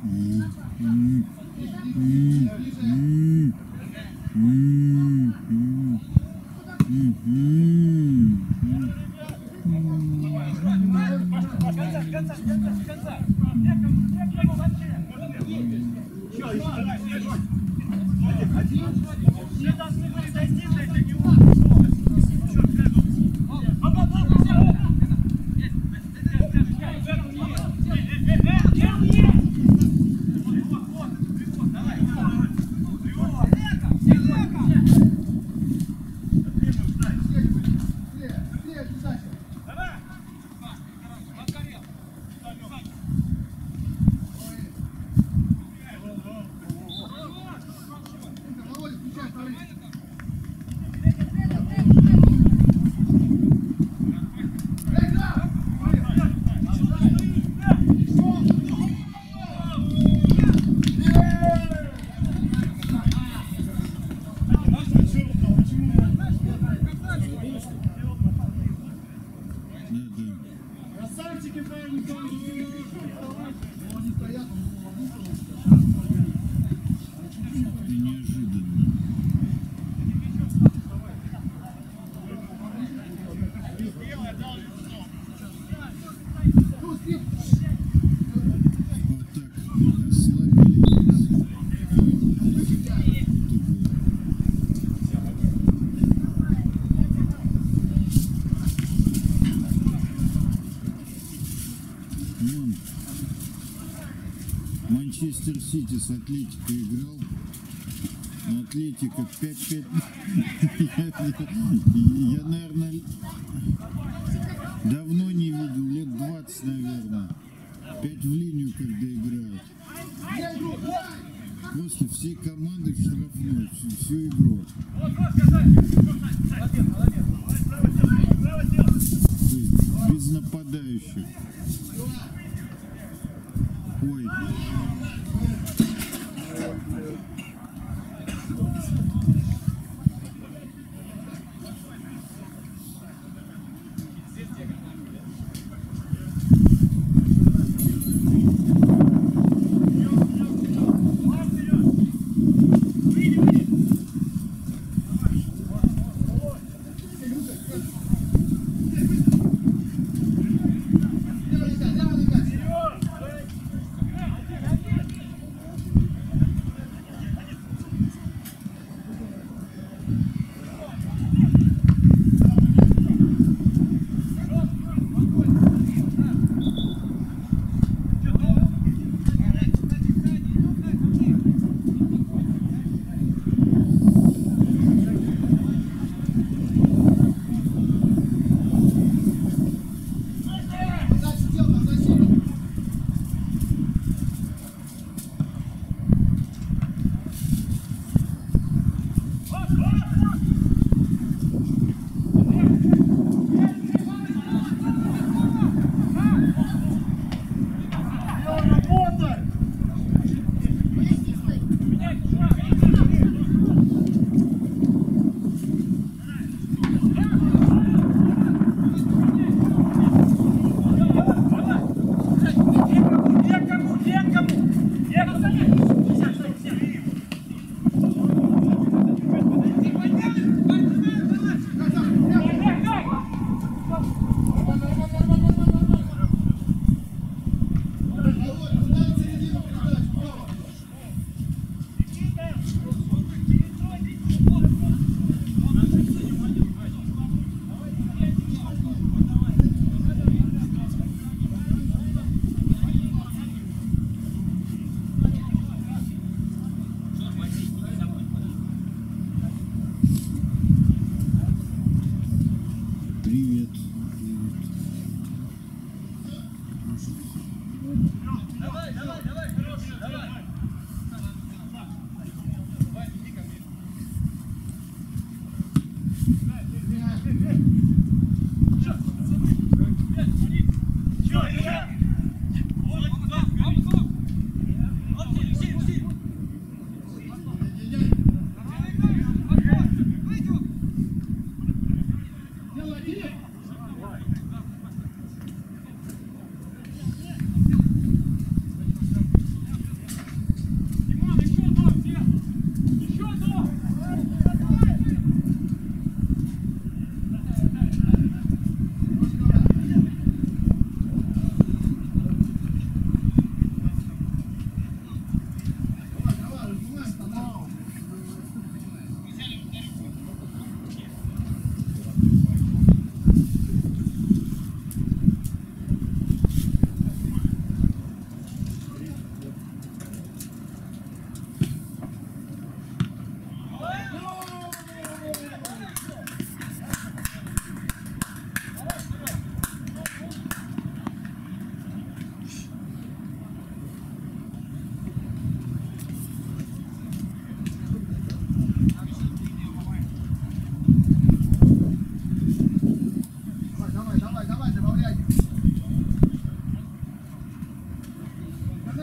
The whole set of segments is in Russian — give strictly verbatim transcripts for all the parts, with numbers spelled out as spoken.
Манчестер Сити с Атлетико играл. Атлетико пять пять. Я, наверное, давно не видел, лет двадцать, наверное. Пять в линию, когда играют. Просто все команды в штрафной, всю, всю игру. То есть без нападающих. Ой.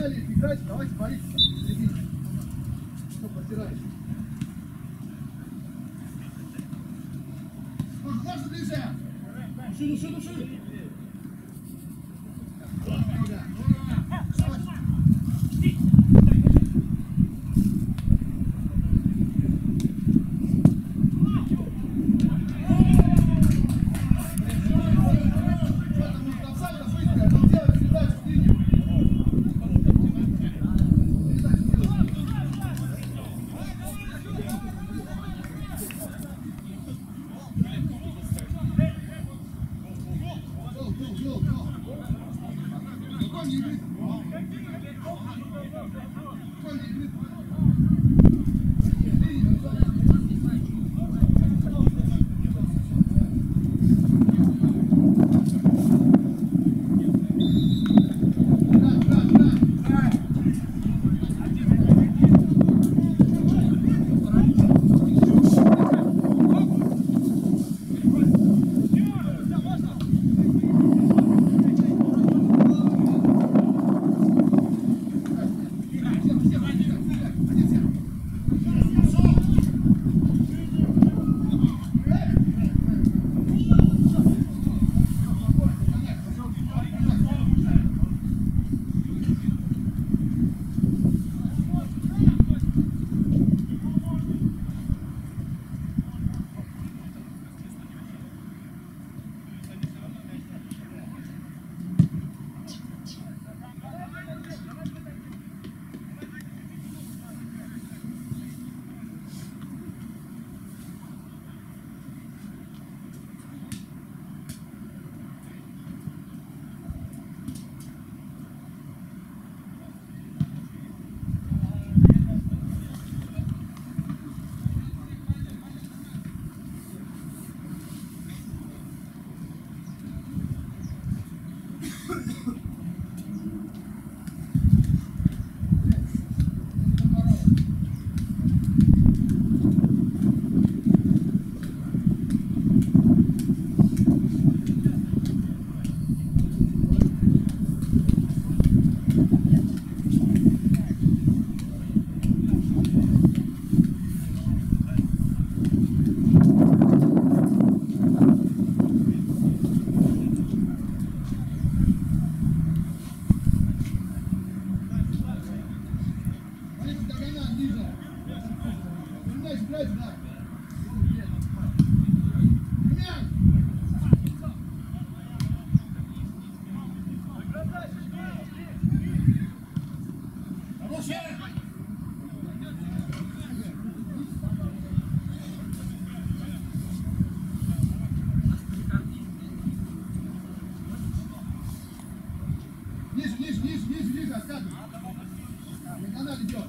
начинали играть, давайте бориться. Что подтираешь? Можно, можно ближе! Души, души, души! Ниже, ниже, ниже, ниже, ниже, откатывай. На канал идет.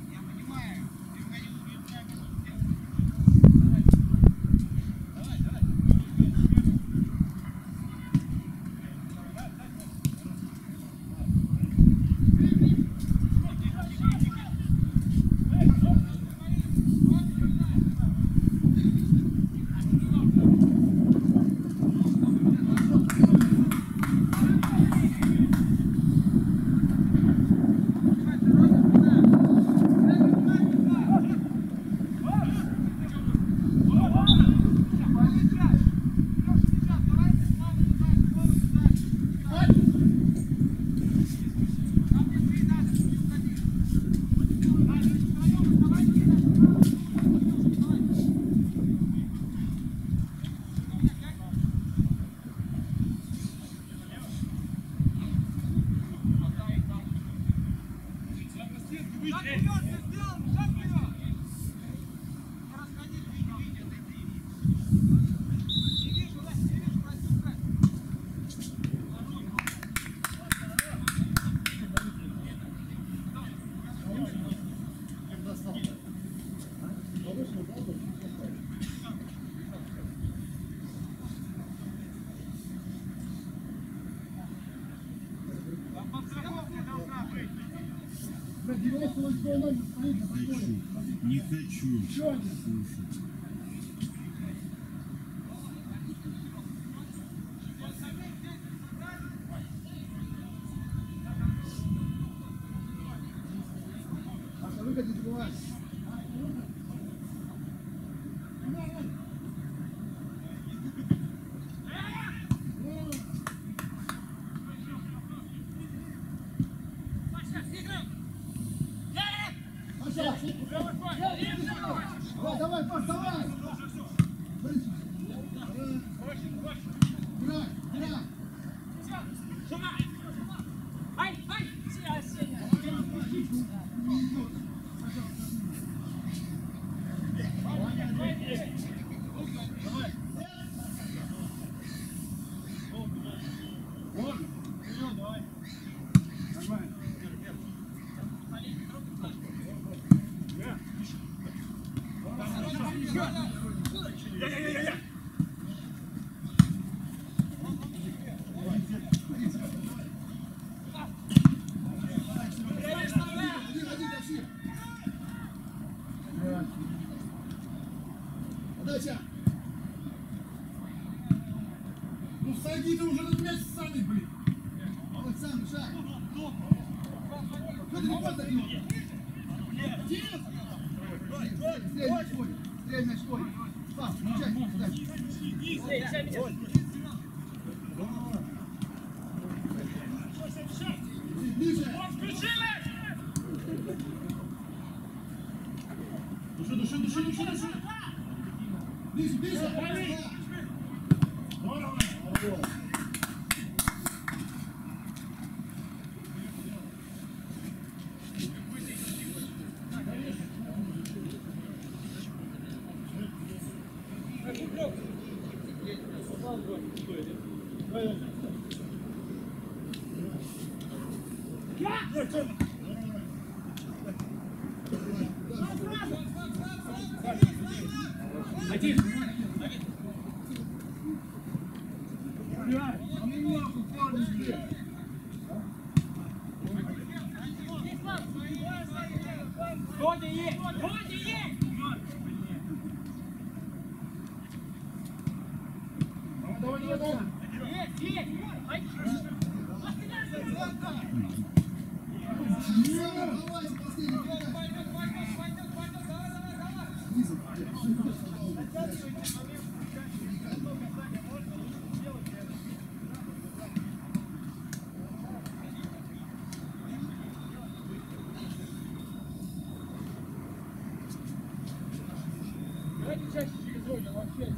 Не хочу. Слушай. бегать, не забывай. Давай, давай, пас, давай! Играй, играй! Подача! Ну сади ты уже на мяч сами, блин! Вот сам, шаг! Что ты не поддаешь? Стрель мяч ходит! Стрель мяч ходит! Пас, включай, подачу! Ближе! Души, души, души, души, души! Ближе, ближе! Здорово! Один. Вроде есть! Вроде есть! Давай, давай, давай! Есть! Есть! Давай, последний! Давайте чаще через зону, вообще.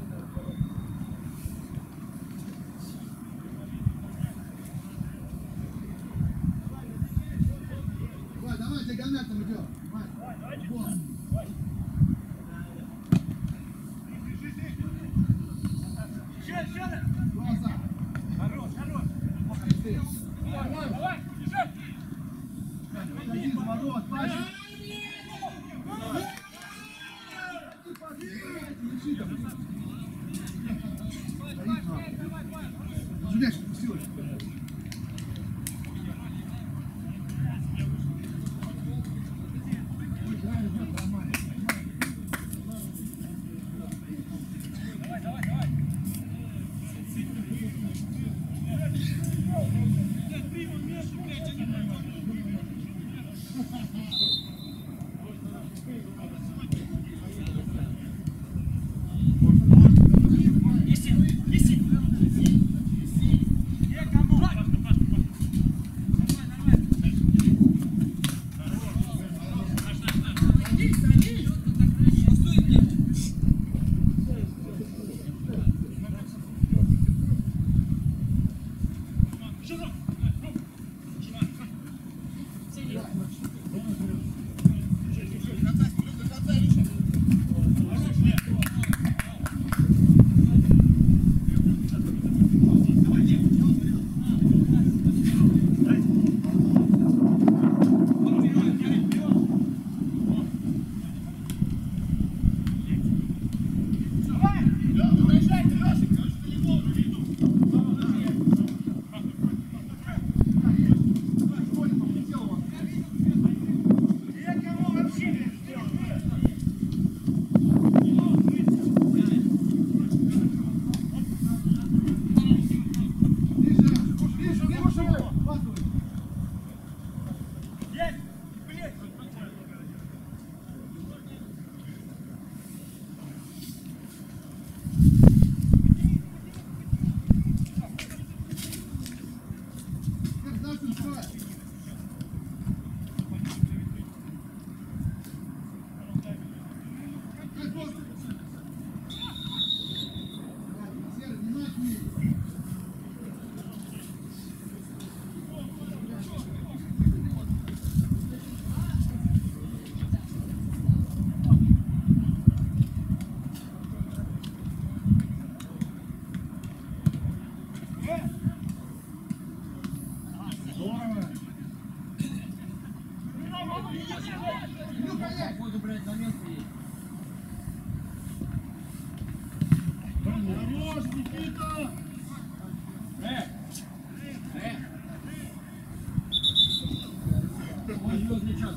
Давай, давай, диагональ там идет! Вот! Глаза! Хорош, хорош! Давай, давай! Один ворот, пальчик! Ждешь, пустил. Походу, блядь, на место есть. Хорош, Никита! Э! Э! Ой, звездный час.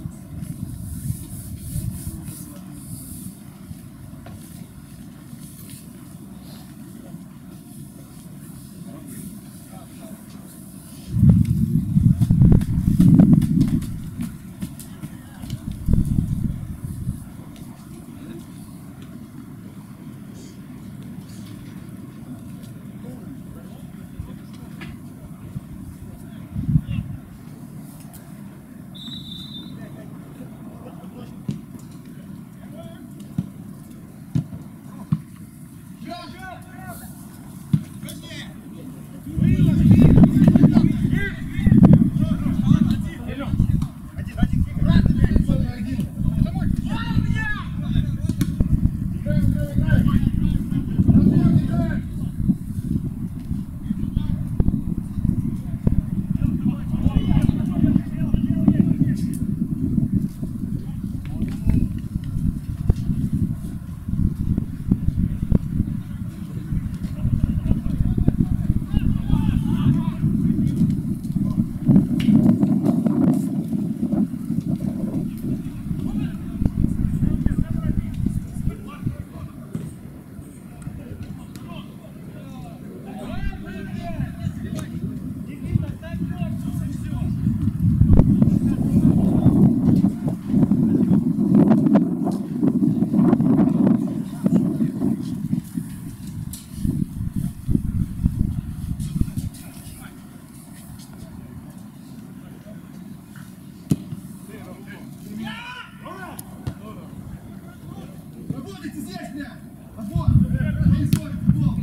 Работайте здесь, блядь! Отбор! Происходит футбол!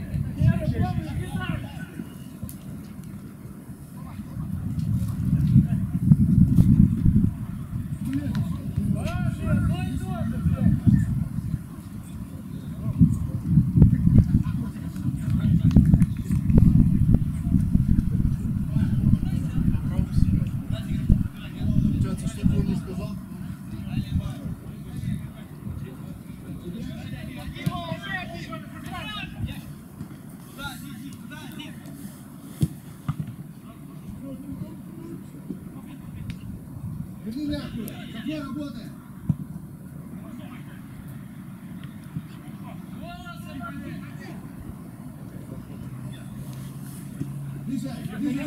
Что ты не сказал? Верни мягкую! Какой работает? Ближай, ближай!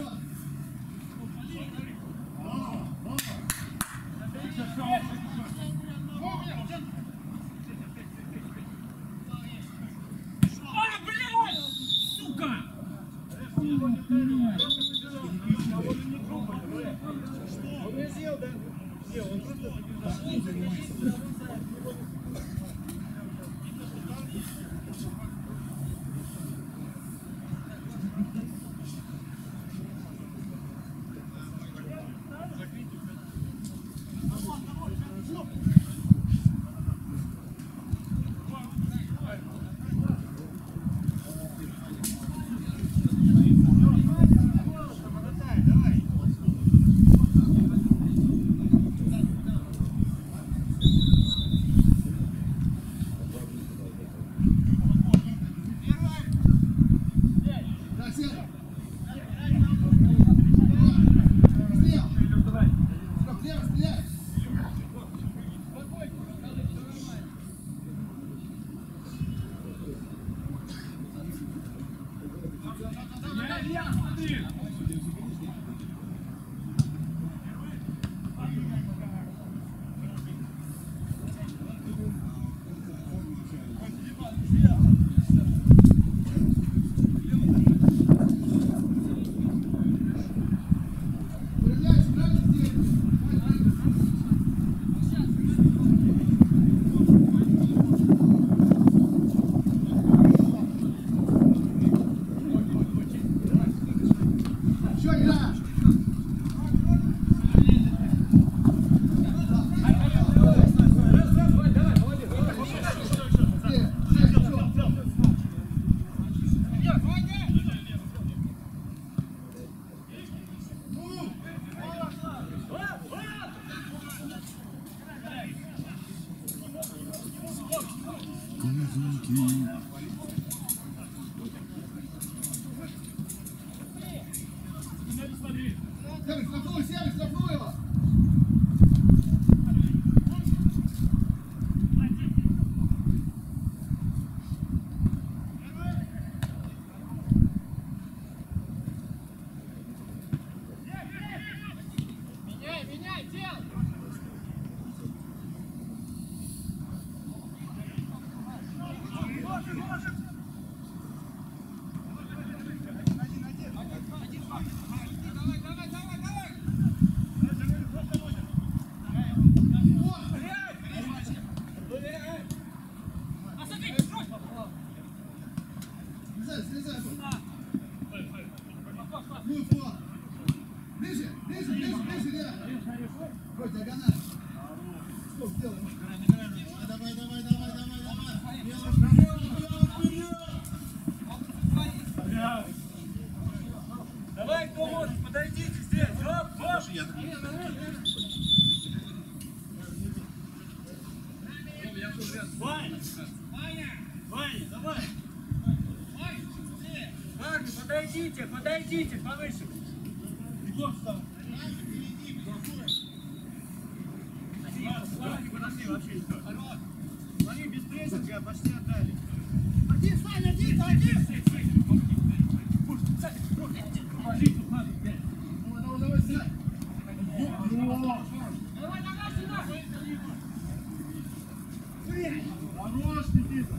Маленький. Серый, штрафуй, Серый, штрафуй его! Меняй, меняй, делай! Слезай, слезай! Ну, флот! Ближе, ближе, ближе, ближе, Лера! Ой, диагональ! Что сделаем? Давай, давай, давай, давай, давай. Давай, кто может, подойдите здесь! Оп, оп! Ваня! Ваня! Ваня, давай! Парни, подойдите, подойдите, повыше! Егор, встал! Подожди, вообще никто. Они без прессинга почти отдали. Один, Саня, один, один! Давай, давай, давай, Саня! Давай, давай, сюда! Хорош, Никита!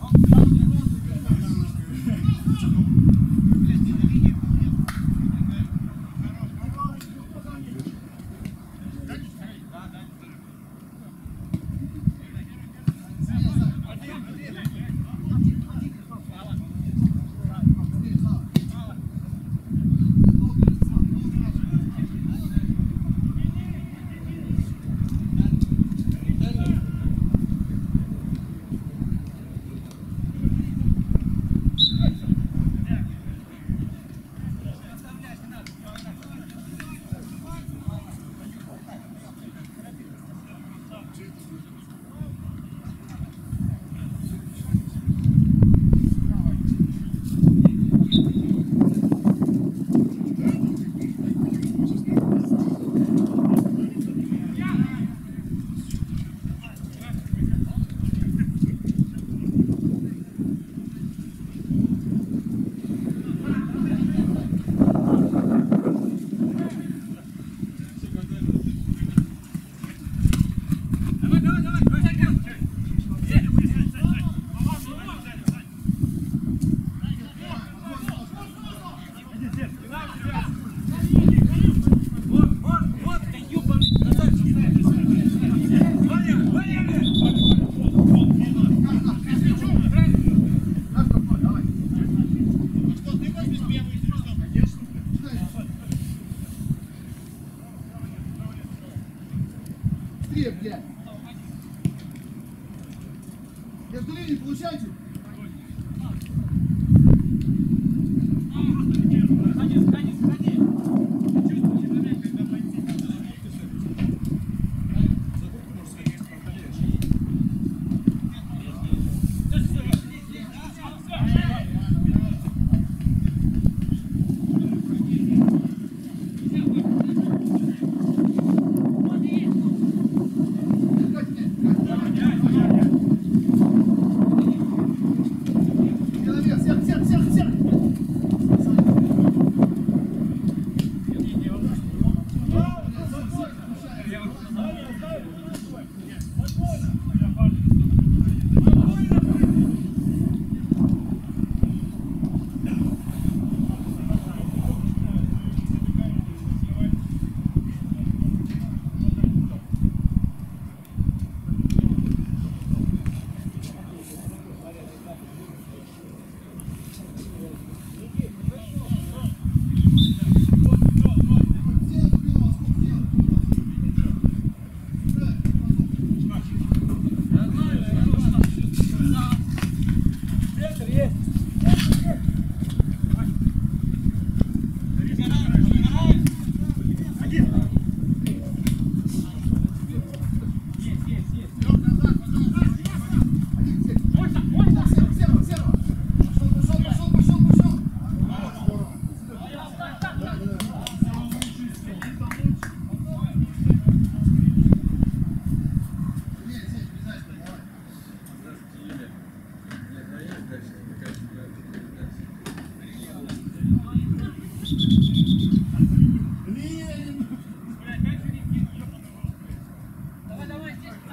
Быстрее, блядь! Между линией получайте!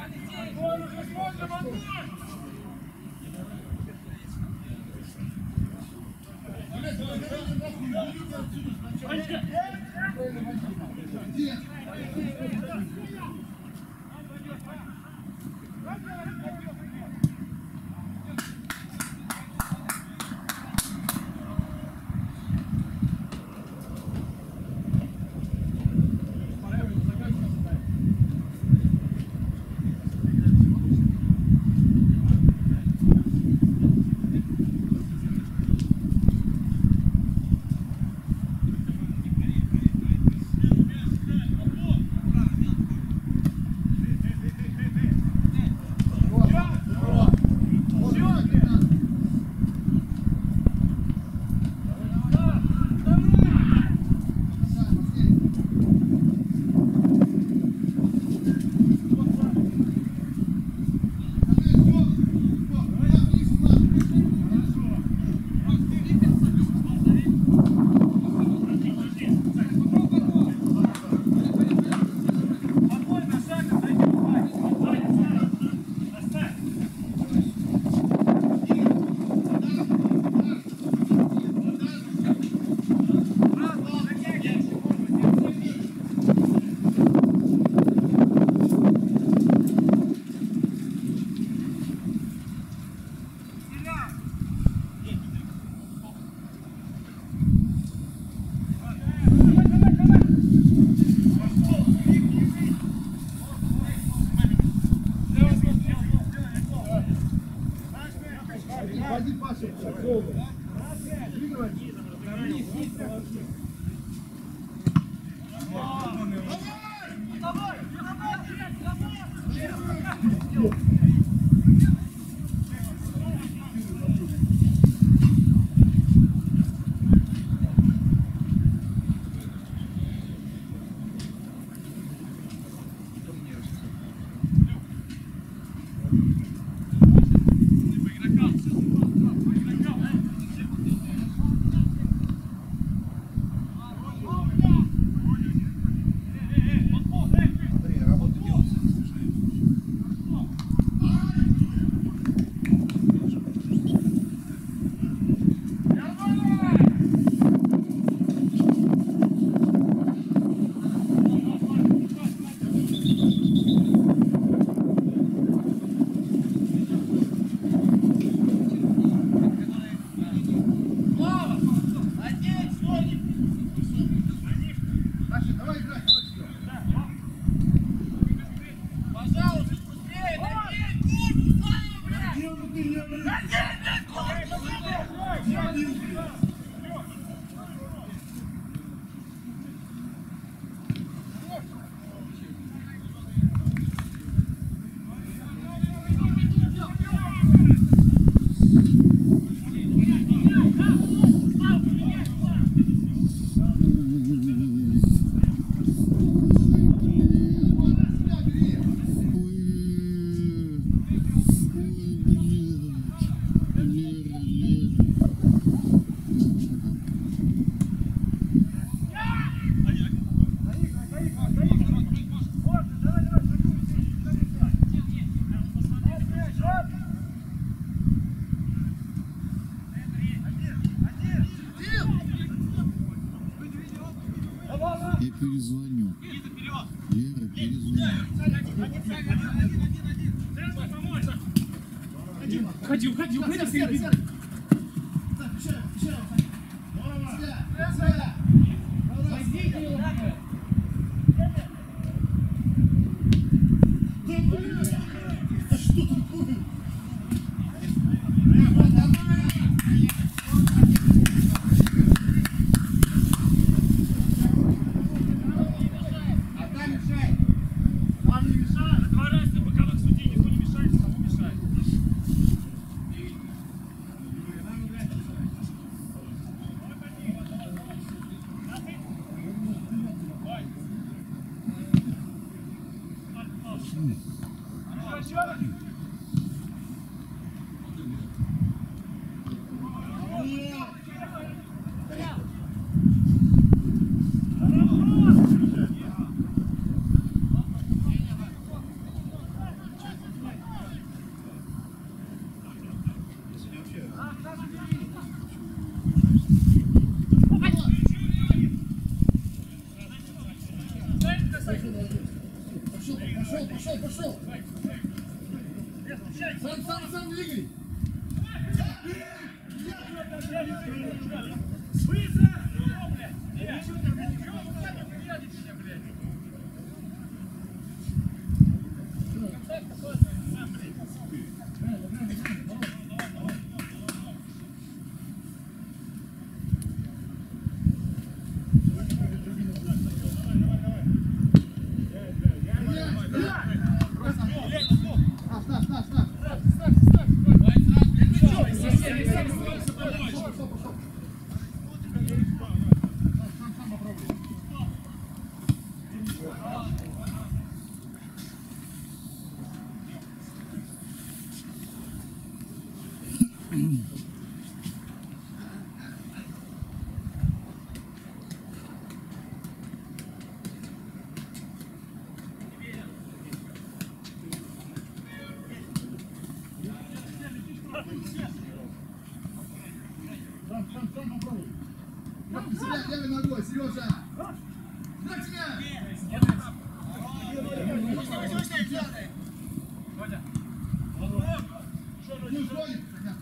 Я перезвоню. Лера, перезвоню. Уходи, уходи, уходи, уходи. Пошел, пошел! Сам, сам, сам двигай! Левой ногой, Сережа! На тебя! Не уходит!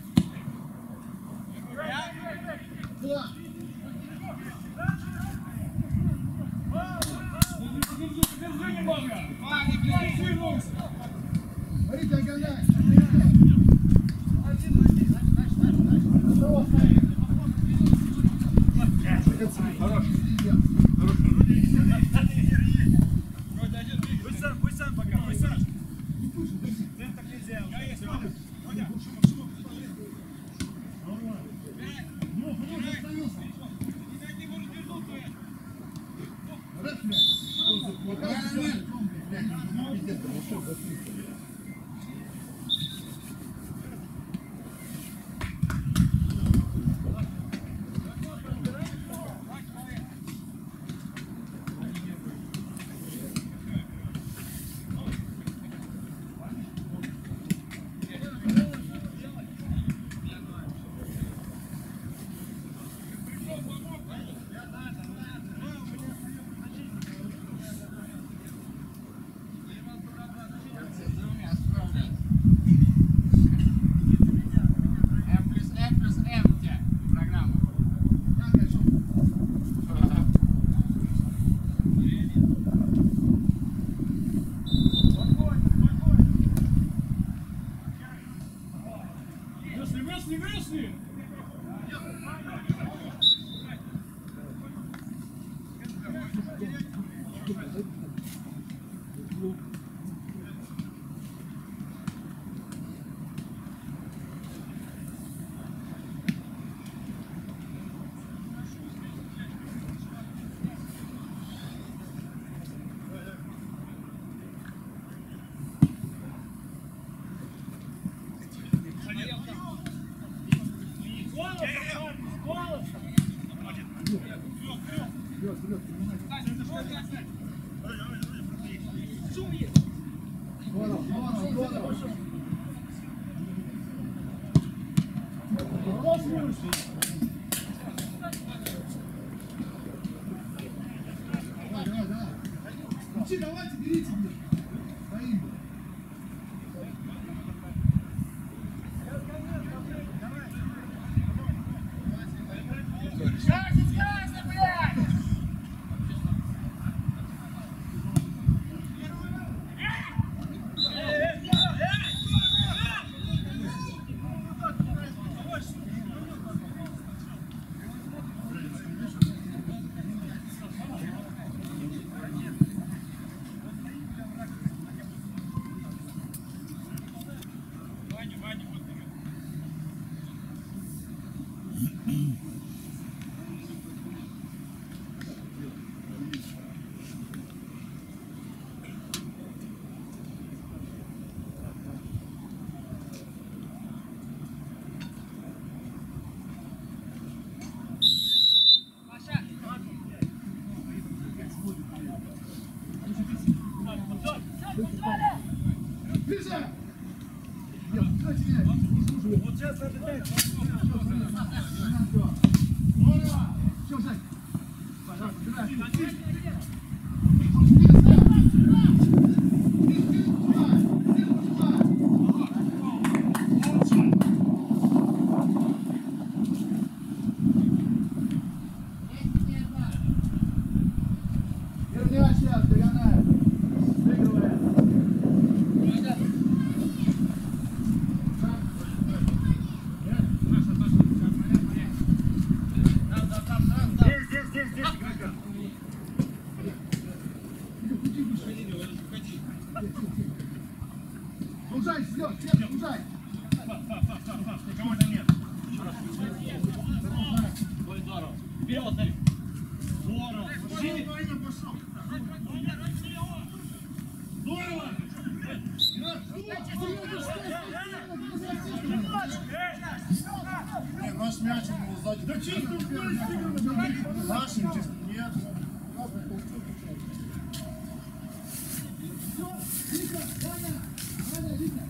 Да! Смотри, диагональ! Хорош. Пусть сам, пусть сам пока, пусть сам. Центр нельзя. Вышли, вышли! Давайте, берите мне. Стоим. Красить, красить, блядь! Вот сейчас надо дать. Все, Жень. Пожалуйста, Сужай, Серег, Серег, сужай. Никого там нет. Ой, здорово. Вперед, Дарик. Здорово. Жили. Здорово. Не, наш мяч ему сзади. Да чисто Нашим чисто. Нет. Вика, Ваня, Ваня, Вика.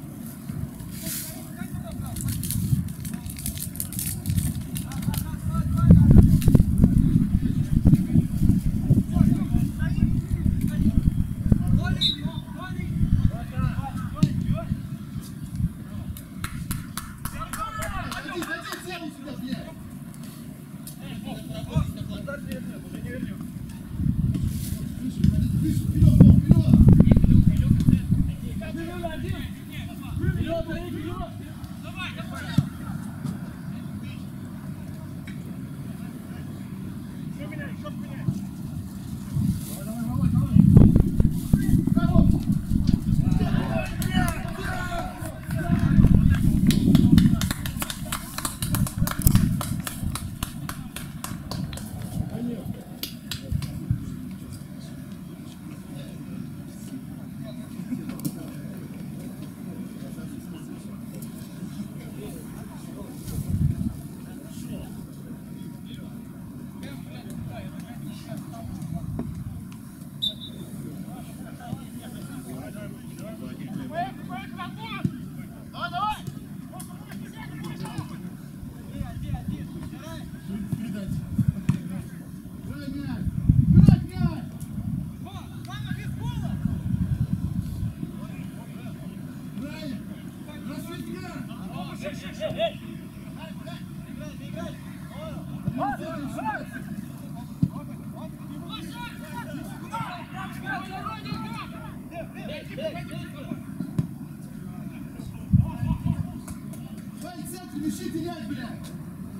Зайди, зайди, сзади сюда, блядь. Выше, вперед, вперед. Давай, центр, меши терять, блядь.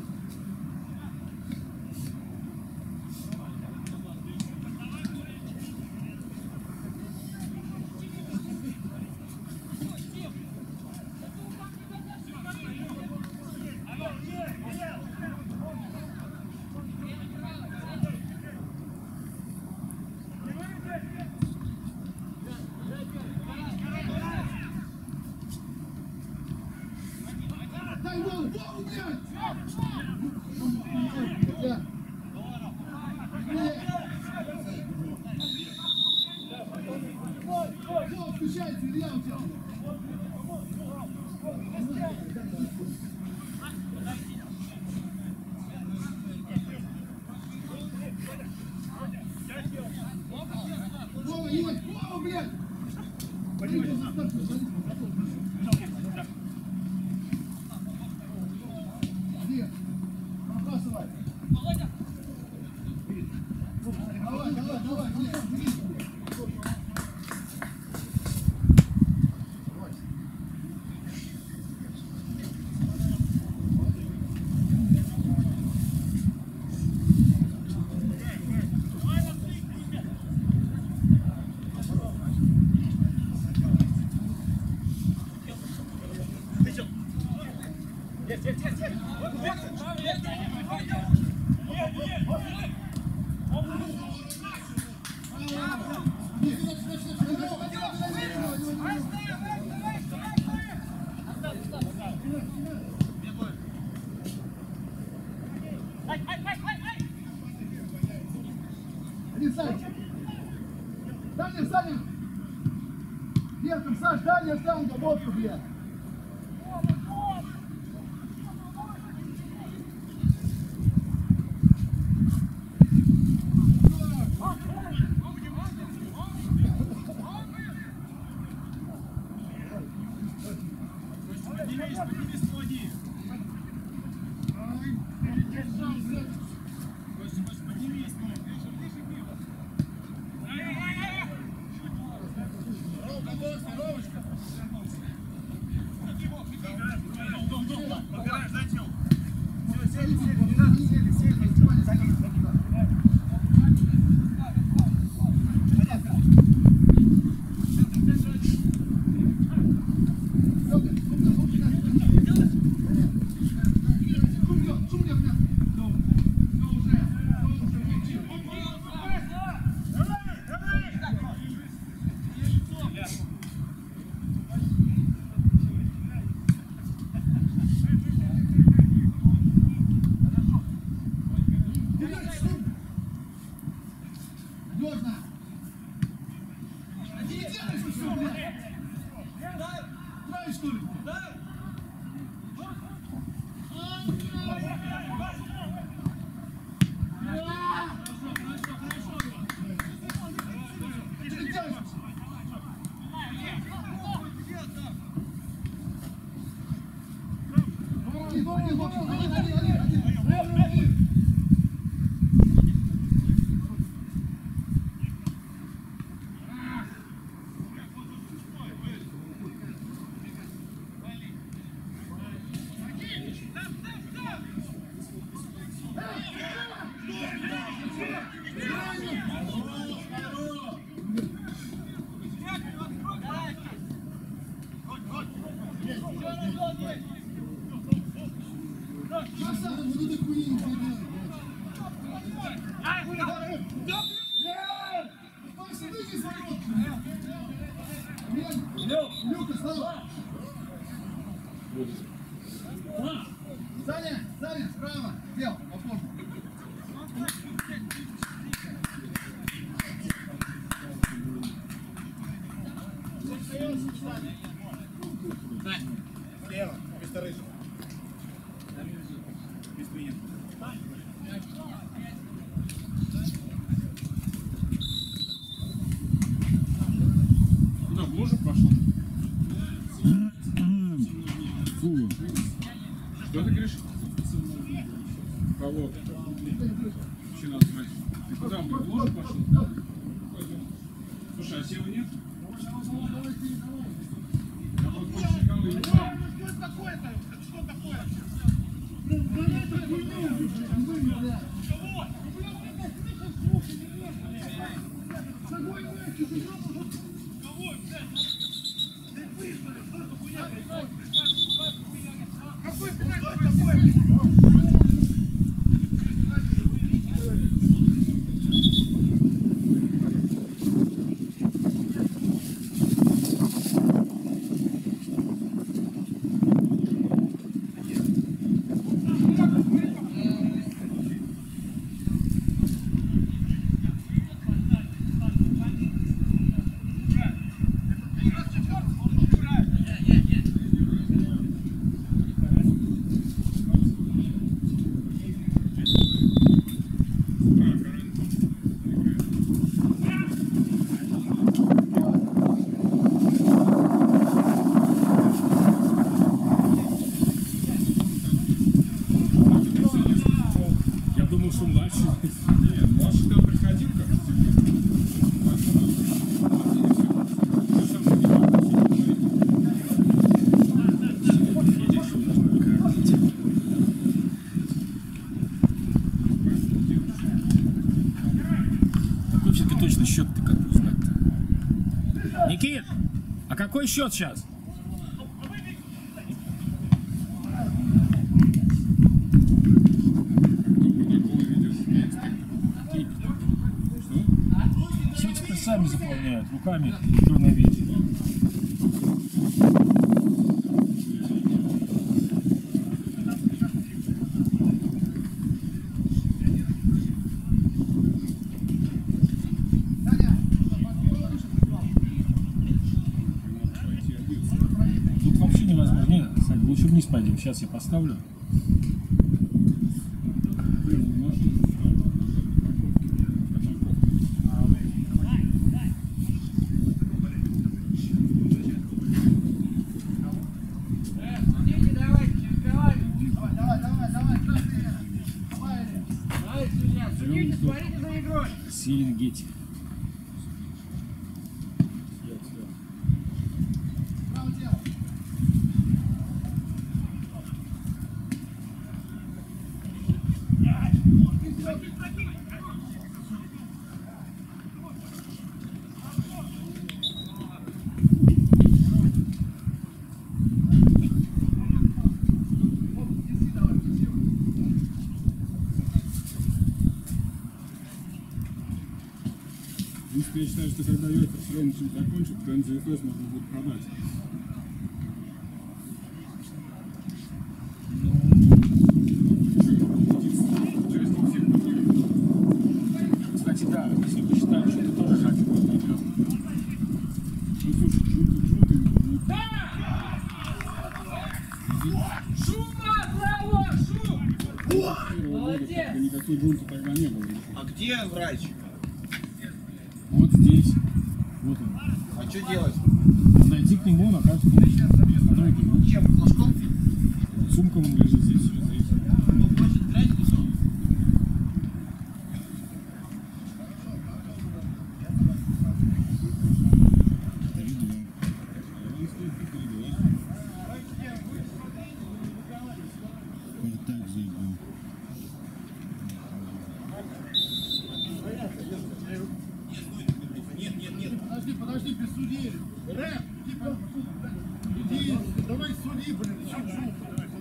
Дай голову, голову, блядь! Бля. Все, включайте, Илья у тебя. Вова, есть! Вова, блядь! Пойдем, заставьте, Где? Пробрасывай. Давай, давай, давай, блядь, блядь. Иди, Саня. Саня, Саня. Вверхом, Саш, дальняя штанга, водку, блядь. Поднимись, поднимись, молоди. Поднимись, Ровочка, Ровочка. Играешь, что ли? Да? Саня, Саня, справа, слева, попозже. Слева, вместо рыжего. Вместо меня. Куда, в ложу пошел? Фу. Что ты говоришь? Кого? Вообще надо знать. Ты куда, в ложу пошел? Слушай, а Сева нет? Я вот больше никого не знаю. Что такое-то? Что такое? Я думал, что младший. Нет, младший там приходил как-то. Какой все-таки точно счет-то как узнать-то? Никит, а какой счет сейчас? Все теперь сами заполняют, руками кто на видео. Тут вообще невозможно. Нет, Сань, лучше вниз пойдем. Сейчас я поставлю. Серенгети. В принципе, я считаю, что когда Йокер с Ромычем закончит, то эн зэ эф эс можно будет продать. Кстати, да, если вы считаете, что ты тоже хакер, то не идет. Ну, слушай, Джука Джука, ну, Шума, браво, шум! Первого года как бы никакой грунта тогда не было. А где врач? Вот здесь. Вот он. А что делать? Подойти к нему, он окажет помощь. Потом к нему. Чем? Флажком? Сумка ему лежит здесь. Все здесь. Ну, хочет драть лицо. Спартак заиграл. Нет, нет, нет. Подожди, подожди, без судей. Рэп, иди, иди, давай суди, блин, чем шум?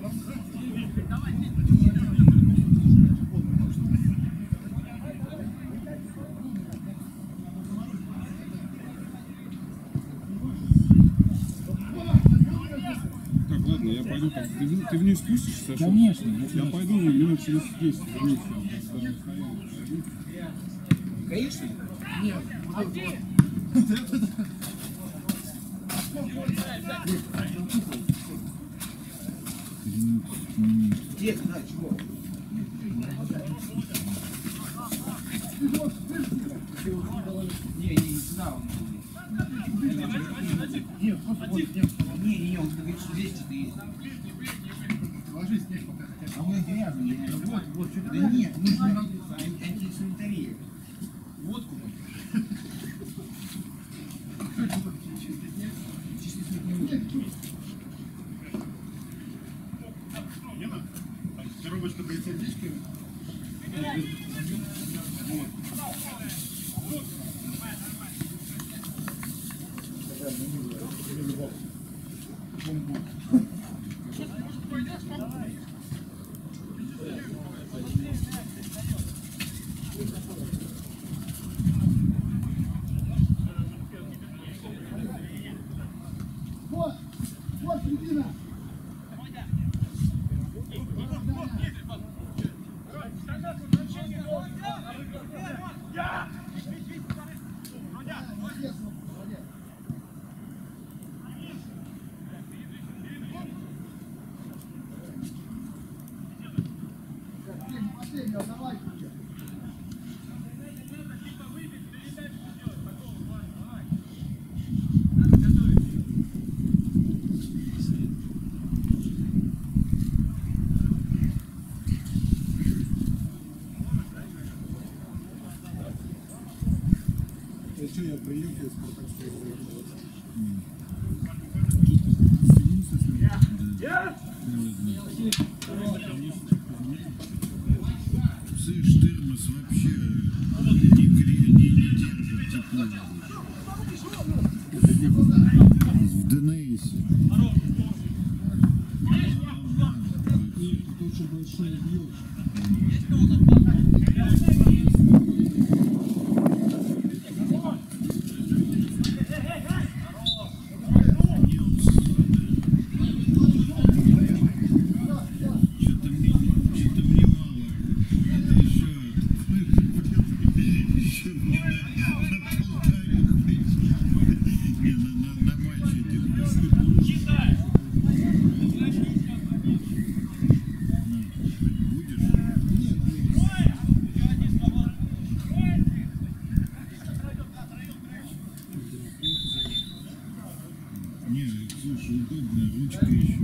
Так, ладно, я пойду так. Ты, в- ты вниз спустишься, Саша? Конечно. Я пойду минут через десять вниз. Конечно. Где? Да, чего? Не, не, не сюда он. Нет, просто вот, нет, не, не, он говорит, что здесь что-то есть. Ложись здесь пока. А мы грязные. Вот, вот, что-то. Да нет, нужно анти- антисанитария. Водку. Коробочка для сердечки. Вот, вот середина. Последний, давай. А что, я приехал из Спартакской заехал? Слышь, Тырмас вообще не, гре- не, не держит тепло. В ДНСе. Тут очень большой объем. Что-то мне, что-то мне мало. Это еще, еще не на, на полтайме хватит. Не, на, на, на матч один. Будешь? Не, слушай, удобная ручка еще.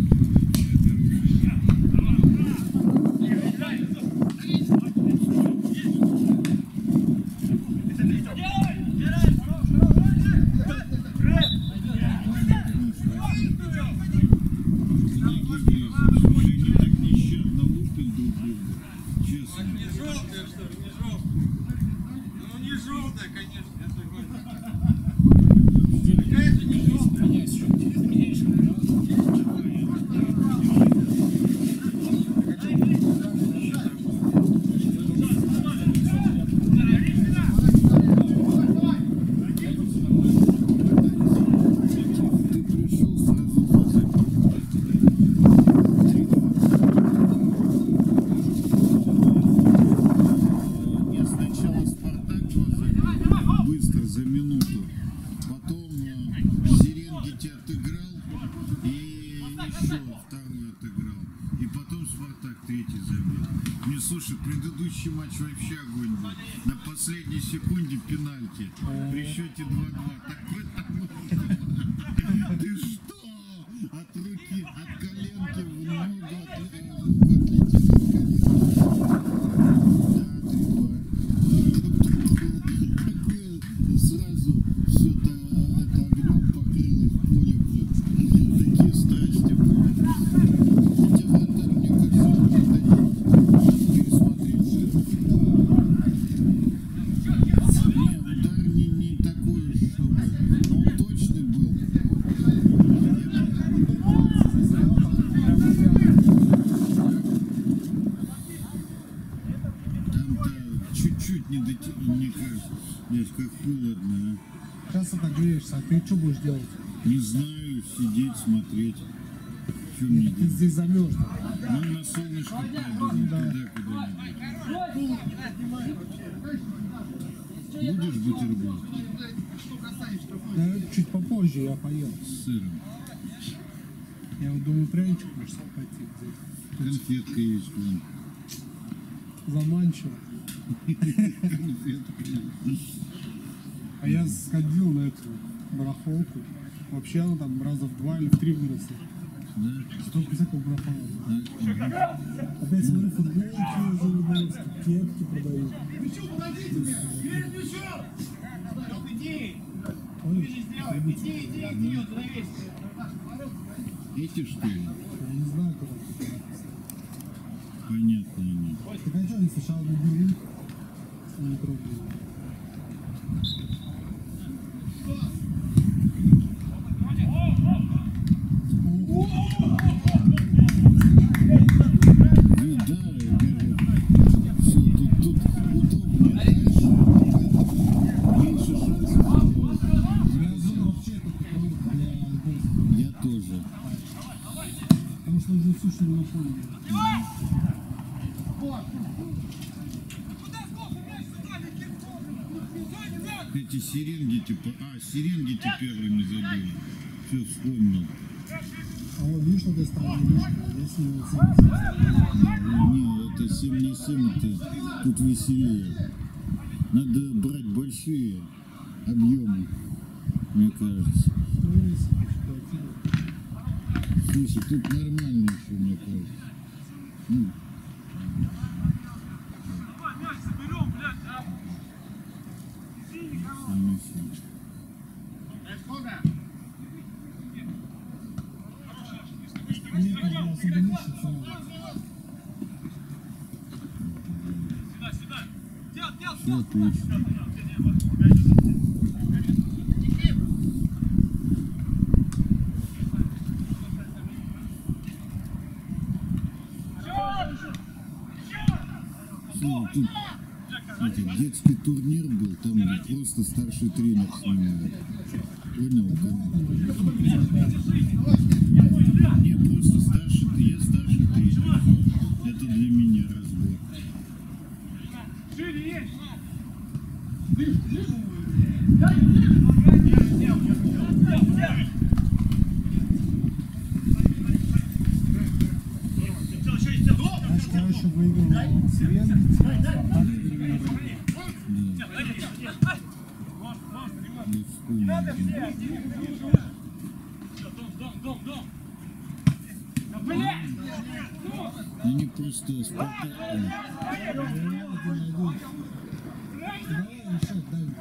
Уже не так нещадно лупит друг друга. Честно. Не желтая, что ли? Не желтая. Ну, не желтая, конечно. Я согласен. Какая это не желтая? Меняйся, что ты меняешь, Ты пришел сразу два забил. Нет, сначала Спартак два забил, быстро, за минуту. Потом э, Серенгити отыграл и еще второй. Слушай, предыдущий матч вообще огонь был. На последней секунде пенальти. При счете два-два. Такой там. Ты что? От руки, от коленки в ногу отлетело коленки. Сразу все это огнем покрылось поле, блин. Такие страсти были. Хотя вратарь, мне кажется, пересмотреть все. Не, удар не, не такой, чтобы. Но он точный был. Там-то чуть-чуть не дотянул, мне кажется. Блядь, как холодно, а. Сейчас отогреешься, а ты что будешь делать? Не знаю, сидеть, смотреть. Что мне Ты делать? здесь замерз. Ну, на солнышко пойду, ну, Да. туда куда-нибудь. Будешь бутерброд Да, чуть попозже я поел. с сыром? Я вот думаю, пряничек может пойти. Конфетка есть, вон. Заманчиво. Конфетка. А я сходил на эту барахолку. Вообще она там раза в два или в три выросла. Да? Столько всякого барахола. А, Опять смотрю, футболки занимаются, кепки продают. Ой, эти что ли? я не знаю, куда. Понятно они. Так а что, они сначала любили? Не пробовали. Ну да, я говорю, все, тут, тут удобнее, дальше, меньше шансов. Я думаю, вообще это такой для гостя. Я тоже. Потому что уже суши не напомню. Эти Серенгети, по- а, Серенгети первыми забили. Все, вспомнил. А вот видишь, вот я стал немножко, я с ним оценил. Не, это семь на семь, это тут веселее. Надо брать большие объемы, мне кажется. Ну, если хватило. Слушай, тут нормально еще, мне кажется. Ну, семь на семь. Мне кажется, особо лучше, чем Все отлично. Слушай, тут это, детский турнир был, там где просто старший тренер снимает. Понял? Как? Не, просто старший, я старший тренер. Это для меня разбор. Знаешь, я еще выиграл Серенгети, а Спартак выиграл. Я вспомнил. Они просто Спартак. Давай решать, дай.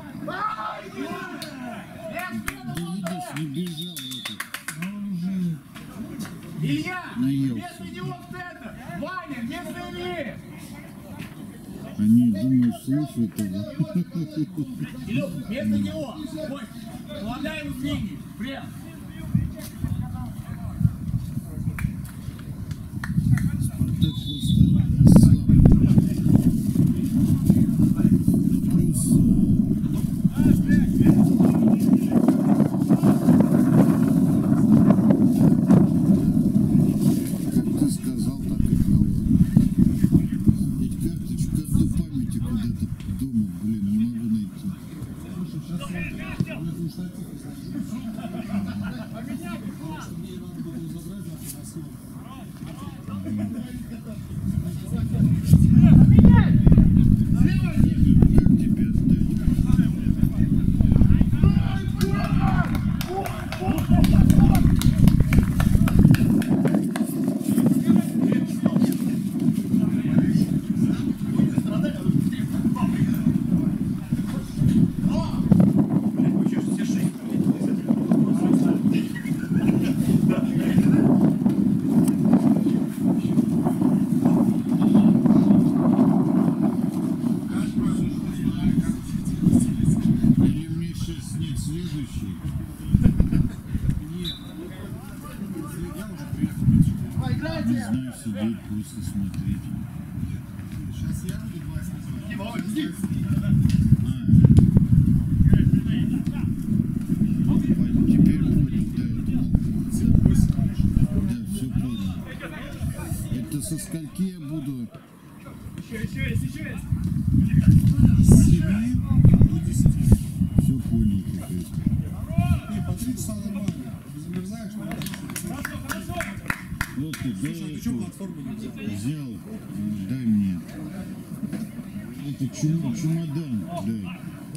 Да видишь, не бежал этот. А он уже Илья! Наелся. Вместо него в центр! Ваня, вместо Ильи! Они, думаю, слушают его. Илюх, вместо него! Ой, помогай ему с линии! Прям! Спартак просто расслаблен. Ну, плюс... Как ты сказал, так и было. Ведь карточку, карту памяти куда-то дома, блин, не могу найти. слушай, сейчас я в штатив. Не знаю, сидеть, просто смотреть. Сейчас я буду два снимать. Теперь понял, да, это мог. Да, все понял. Это со скольки я буду? Еще, еще есть, еще есть. С семи до десяти. Все понял теперь. Не, по три часа нормально. Ты замерзаешь, но Хорошо, хорошо. Вот ты, дай слушай, а ты что эту платформу не взял? взял, дай мне. Это чум- чемодан, дай.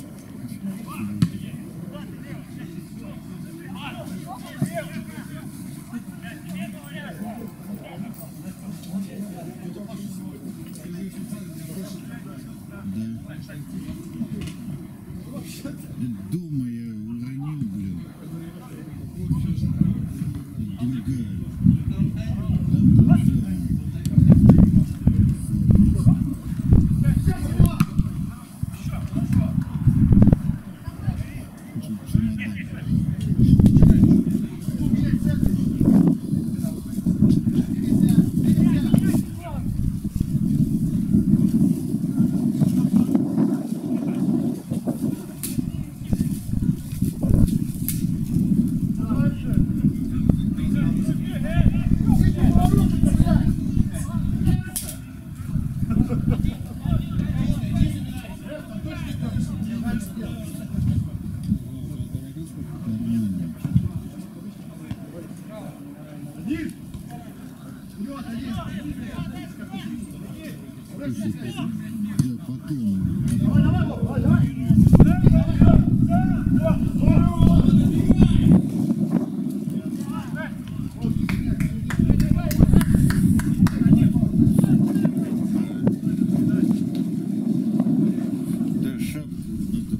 Дома я уронил, блин. Другая. Нормально. Слушай, да, потом. Да, шапку надо.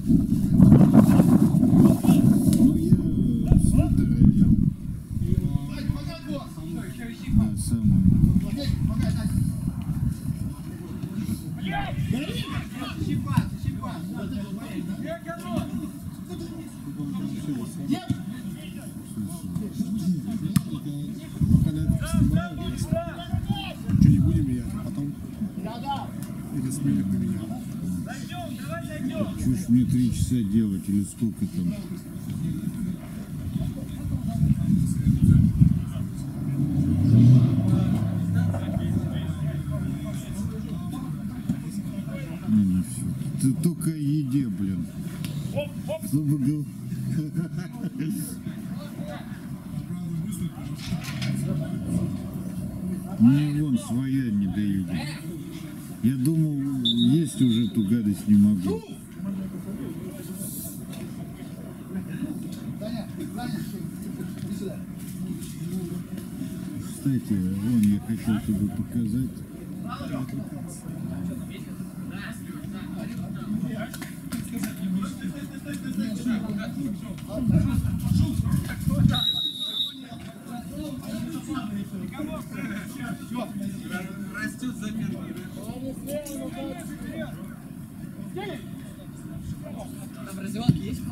Ну, я свитер одел. Да, самое. Пока на это снимаю, ничего не будем менять, а потом или сменю поменяем. Зайдем, давай зайдем. Чё ж мне три часа делать или сколько там? Не, не всё. Ты только о еде, блин. Чтобы был. Мне вон своя не дают. Я думал, есть уже эту гадость не могу. Даня, Даня, иди сюда. Кстати, вон я хотел тебе показать. Растет заметно. Там раздевалки есть?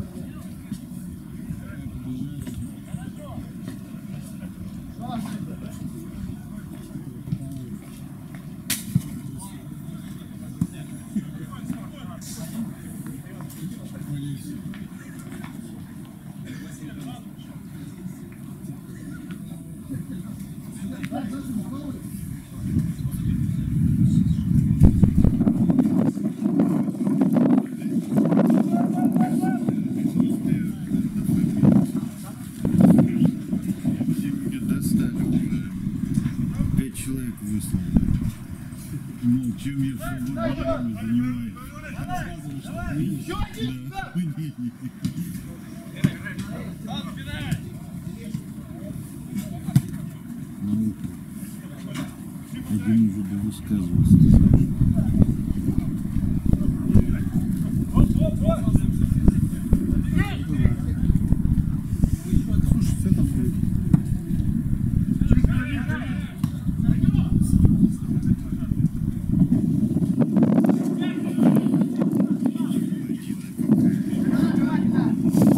Мне достали уже. Пять человек выслали. Мол, чем я в свободное время занимаюсь. Да. Ну, один уже довысказывался. ты знаешь. Слушай, все там будет.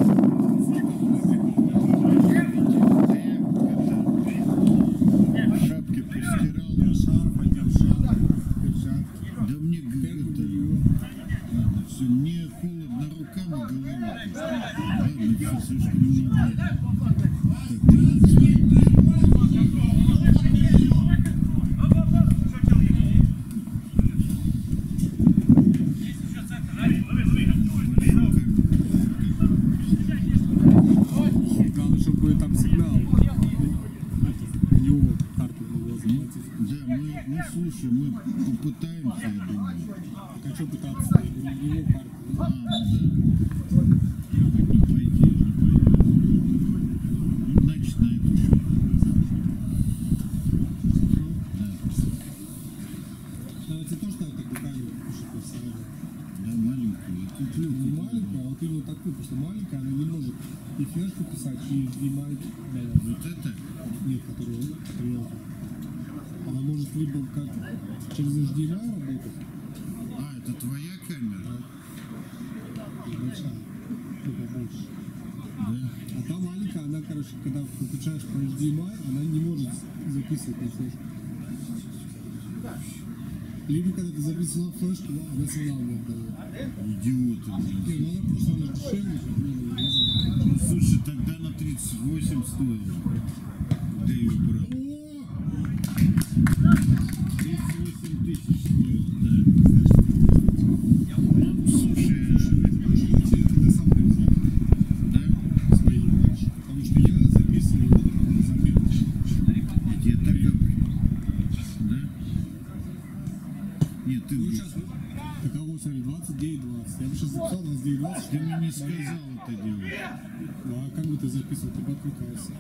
Шапку все слишком много. Так, тринадцать минут. Главное, чтобы там сигнал. У него карту могла заплатить. Да, мы, ну слушай, мы попытаемся, я думаю. Так а что пытаться? У него карту. А, да. Не пойди, не пойди. Ну, значит, на эту счет. Да. Ну, это тоже надо так буквально пишет на самом. Да, маленькую. А тут Не легкую. маленькая, а вот именно такую, потому что маленькая, она не может и флешку писать, и снимать. Да, Вот это? нет, которую стрелку. Она может либо как через эйч ди эм ай работать, А, это твоя камера? и большая, ну побольше. Да? А та маленькая, она, короче, когда включаешь по эйч ди эм ай, она не может записывать на флешку. Либо когда ты записывал на флешку, да, она сигнал не отдает. Идиоты, блин. Не, ну она просто она же дешевле, как ну, резина. Слушай, тогда на тридцать восемь стоило. Где ее брал? тридцать восемь тысяч стоило, да. Ну, слушай, Ты сам нарезал, да? свои матчи. Потому что я записываю заметки. Где так как? Да? Нет, ты, Ну блин, сейчас, таково, смотри, двадцать девять двадцать. Я бы сейчас записал двадцать девять двадцать. ты мне не сказал это делать. Ну а как бы ты записывал, ты бы отвлекался.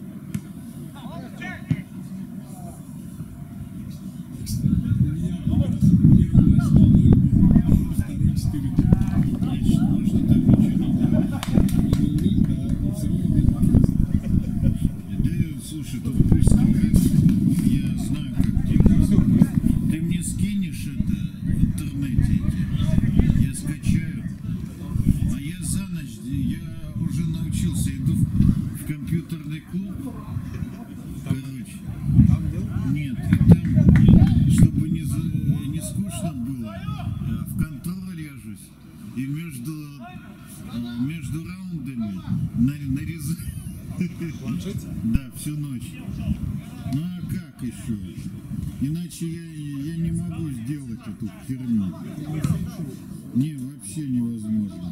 У меня как раз первый матч ноль ноль был, второй четыре ноль. Значит, можно так ничего не делать. ноль ноль, да, но все равно не отвлекался. Да, слушай, тут пусть говорит, я знаю, как делать. Ты мне скинешь это в интернете, эти. Я скачаю. А я за ночь, я уже научился, иду в компьютерный клуб. Короче. Нет, и там, чтобы не, за- не скучно было, э, в контроль ляжусь. И между, э, между раундами на- нарезаю. Да, всю ночь. Ну а как еще? Иначе я, я не могу сделать эту херню. Не, вообще невозможно.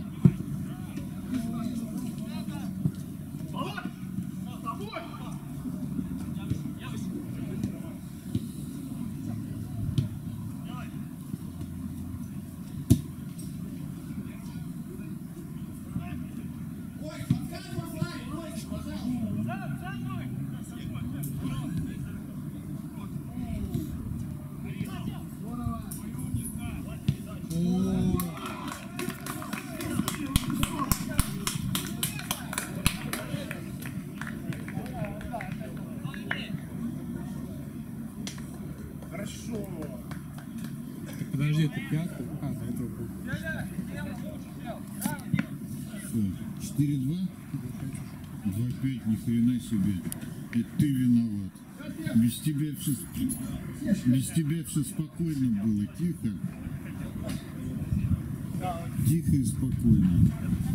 Так подожди, это пятка? А, до этого был. Что, четыре два? два пять, ни хрена себе. Это ты виноват. Без тебя все, без тебя все спокойно было, тихо. Тихо и спокойно.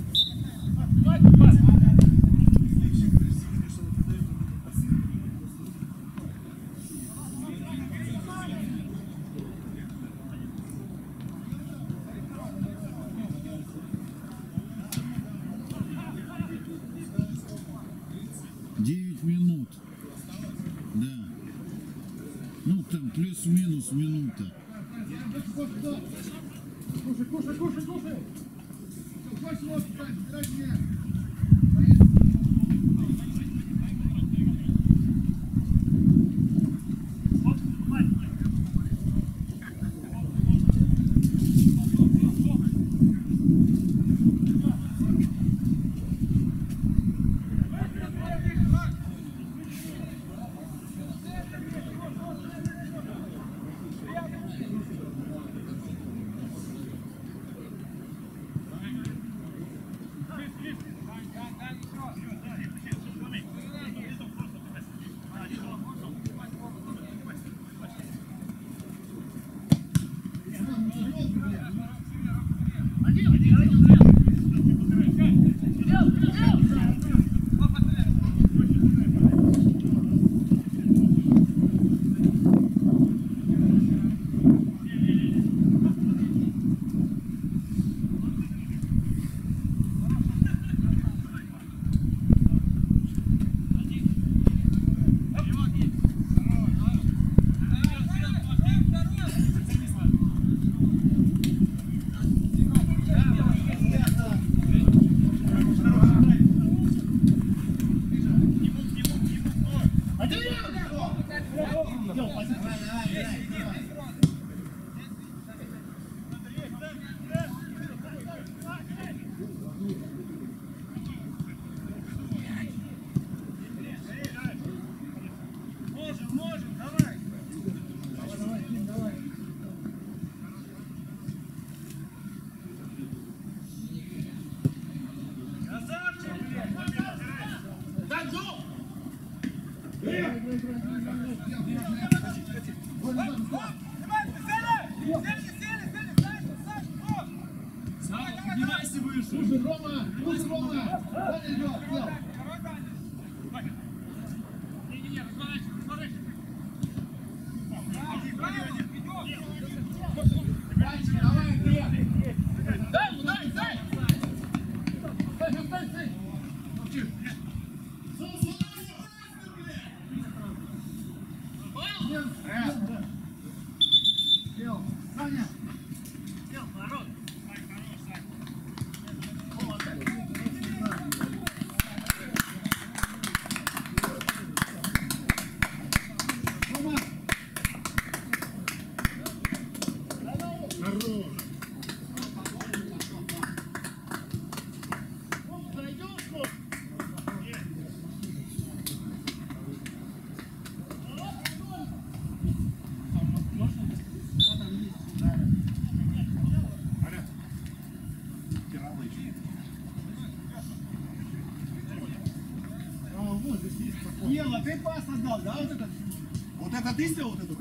Девять минут. Да. Ну там плюс-минус минута. Ела, ты пас отдал, да, вот это? Вот это ты сделал, вот эту?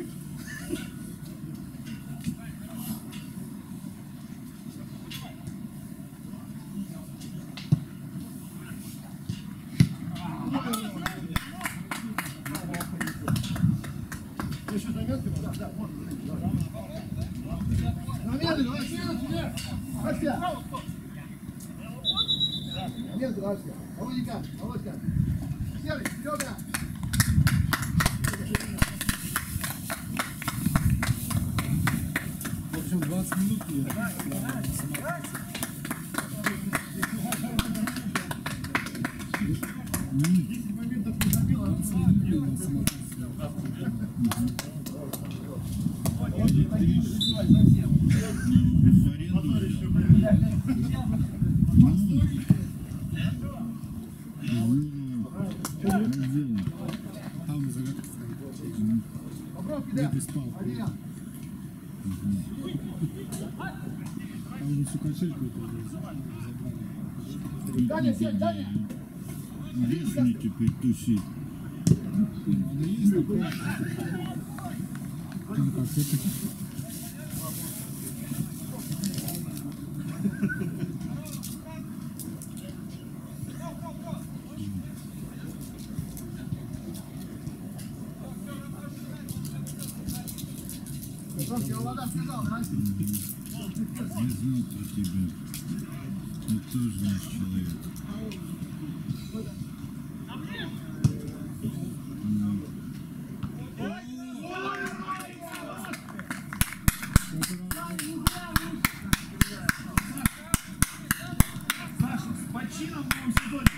В общем, двадцать минут я десять моментов не забил, а двадцать минут там на загадке стоит. Где ты спал? Там уже всю качельку забрали. Здесь мне теперь тусить. Она есть такое. Ну как это? Не знал про тебя. Ты тоже наш человек. Саша, с почином в новом сезоне.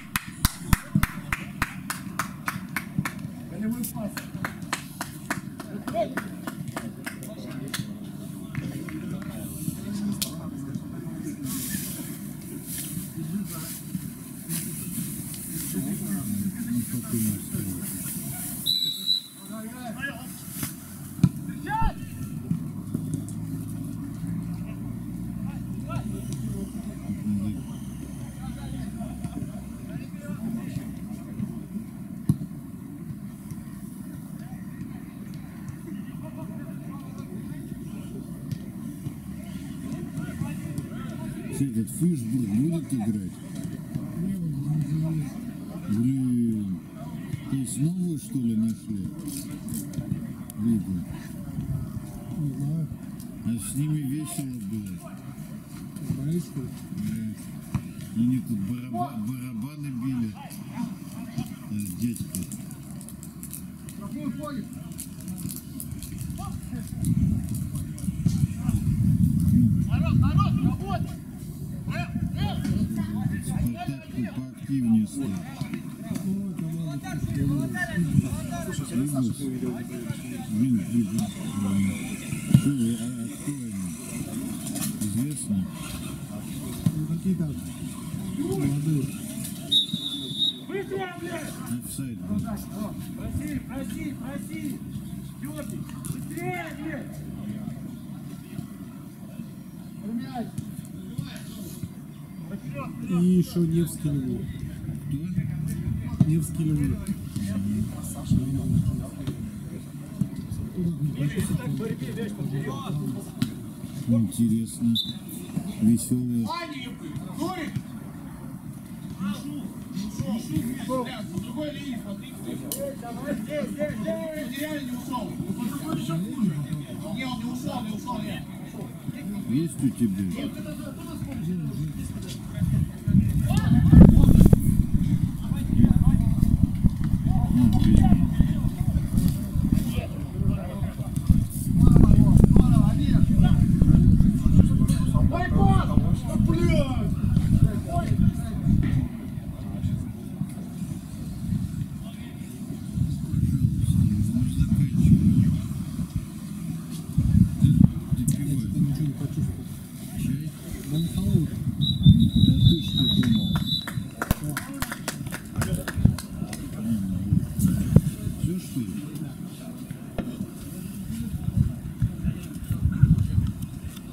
Голевой пас. Этот Фишбург будет играть? Блин, то есть новую, что ли, нашли? Лигу. Не знаю. А с ними весело было. Знаешь, что ли? Да. Они тут бараба, барабаны били. А, дядька. Спартак поактивнее стал. Ну, команда Иглус. Блин, блин, блин. Слушай, а кто они? Известно? Ну, какие-то молодые. Быстрее, блядь! Офсайд был. Проси, проси, проси! Дёрни! Быстрее, блядь! И еще Невский люблю. Кто? Невский люблю. Интересно. Веселые. Нурик! С другой линии смотри. Здесь, здесь, здесь! Реально не ушел. Не, он не ушел, не ушел, нет. Есть у тебя? Ну, видимо. Ой, бог! Блядь! Я что-то ничего не почувствовал. Чай? Да он холодный. Да ты что думал? Все что ли?